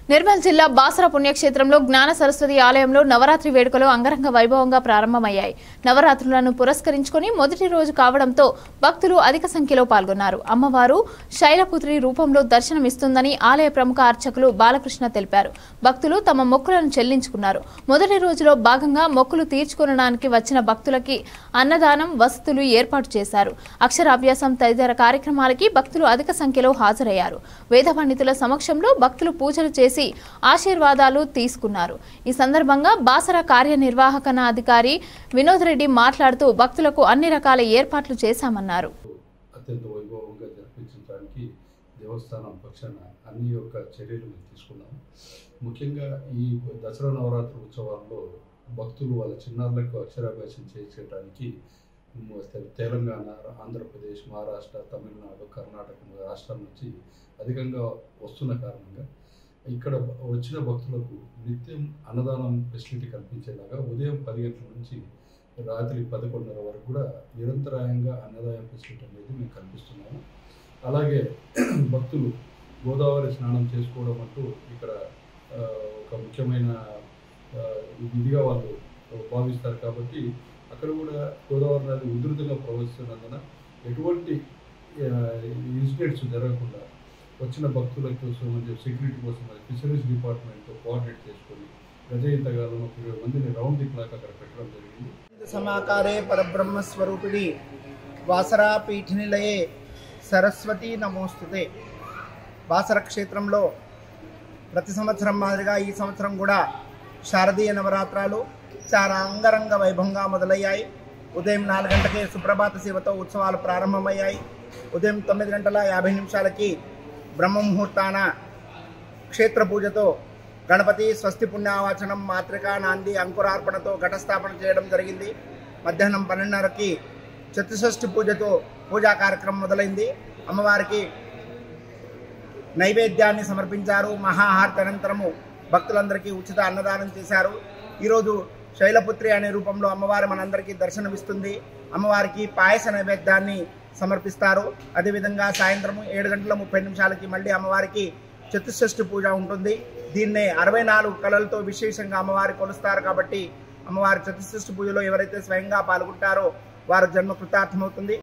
నిర్మల్ జిల్లా బాసర పుణ్యక్షేత్రంలో జ్ఞాన సరస్వతి ఆలయంలో నవరాత్రి వేడుకలు అంగరంగ వైభవంగా ప్రారంభమయ్యాయి. నవరాత్రులను పురస్కరించుకొని మొదటి రోజు కావడంతో భక్తులు అధిక సంఖ్యలో పాల్గొన్నారు. అమ్మవారు శైలపుత్రి రూపంలో దర్శనమిస్తుందని ఆలయ ప్రముఖ అర్చకులు బాలకృష్ణ తెలిపారు. భక్తులు తమ మొక్కులను చెల్లించుకున్నారు. మొదటి రోజులో భాగంగా మొక్కులు తీర్చుకోవడానికి వచ్చిన భక్తులకి అన్నదానం, వసతులు ఏర్పాటు చేశారు. అక్షరాభ్యాసం తదితర కార్యక్రమాలకి భక్తులు అధిక సంఖ్యలో హాజరయ్యారు. వేద పండితుల సమక్షంలో భక్తులు పూజలు చేసి ఆశీర్వాదాలు తీసుకున్నారు. ఈ సందర్భంగా బాసర కార్యనిర్వాహకాధికారి వినోద్ రెడ్డి మాట్లాడుతూ భక్తులకు అన్ని రకాల ఏర్పాట్లు చేశామన్నారు. అత్యంత వైభవంగా జరిపించడానికి దేవస్థానం పక్షాన అన్ని యొక్క చర్యలు తీసుకున్నాము. ముఖ్యంగా ఈ దసరా నవరాత్రి ఉత్సవాల్లో భక్తులు వాళ్ళ చిన్నారులకు అక్షరాభ్యాసం చేయించడానికి తెలంగాణ, ఆంధ్రప్రదేశ్, మహారాష్ట్ర, తమిళనాడు, కర్ణాటక రాష్ట్రాల నుంచి అధికంగా వస్తున్న కారణంగా ఇక్కడ వచ్చిన భక్తులకు నిత్యం అన్నదానం ఫెసిలిటీ కల్పించేలాగా ఉదయం 10 గంటల నుంచి రాత్రి 11:30 వరకు కూడా నిరంతరాయంగా అన్నదానం ఫెసిలిటీ అనేది మేము కల్పిస్తున్నాము. అలాగే భక్తులు గోదావరి స్నానం చేసుకోవడం అంటూ ఇక్కడ ఒక ముఖ్యమైన విధిగా వాళ్ళు భావిస్తారు. కాబట్టి అక్కడ కూడా గోదావరి నది ఉధృతంగా ప్రవహిస్తున్నందున ఎటువంటి ఇన్సిడెంట్స్ జరగకుండా వచ్చిన భక్తుల కోసం సెక్యూరిటీ కోసం ఫిషరీస్ డిపార్ట్మెంట్తో కోఆర్డినేట్ చేసుకొని గజయింతగాలను 20 మందిని రౌండ్ ది క్లాక్ అక్కడ పెట్టడం జరిగింది. సమాకారే పరబ్రహ్మ స్వరూపిణి వాసరా పీఠనిలయే సరస్వతి నమోస్తుతే. బాసర క్షేత్రంలో ప్రతి సంవత్సరం మాదిరిగా ఈ సంవత్సరం కూడా శారదీయ నవరాత్రాలు చాలా అంగరంగ వైభవంగా మొదలయ్యాయి. ఉదయం 4 గంటలకే సుప్రభాత సేవతో ఉత్సవాలు ప్రారంభమయ్యాయి. ఉదయం 9:50 బ్రహ్మముహూర్తాన క్షేత్ర పూజతో గణపతి స్వస్తి పుణ్యావాచనం, మాతృకా నాంది, అంకురార్పణతో ఘటస్థాపన చేయడం జరిగింది. మధ్యాహ్నం 12:30కి చతుషష్ఠి పూజతో పూజా కార్యక్రమం మొదలైంది. అమ్మవారికి నైవేద్యాన్ని సమర్పించారు. మహాహారతి అనంతరము భక్తులందరికీ ఉచిత అన్నదానం చేశారు. ఈరోజు శైలపుత్రి అనే రూపంలో అమ్మవారి మనందరికీ దర్శనమిస్తుంది. అమ్మవారికి పాయస నైవేద్యాన్ని సమర్పిస్తారు. అదేవిధంగా సాయంత్రం 7:30 మళ్ళీ అమ్మవారికి చతుషష్ఠి పూజ ఉంటుంది. దీన్నే 64 కళలతో విశేషంగా అమ్మవారి కొలుస్తారు. కాబట్టి అమ్మవారి చతుషష్ఠి పూజలో ఎవరైతే స్వయంగా పాల్గొంటారో వారి జన్మ కృతార్థమవుతుంది.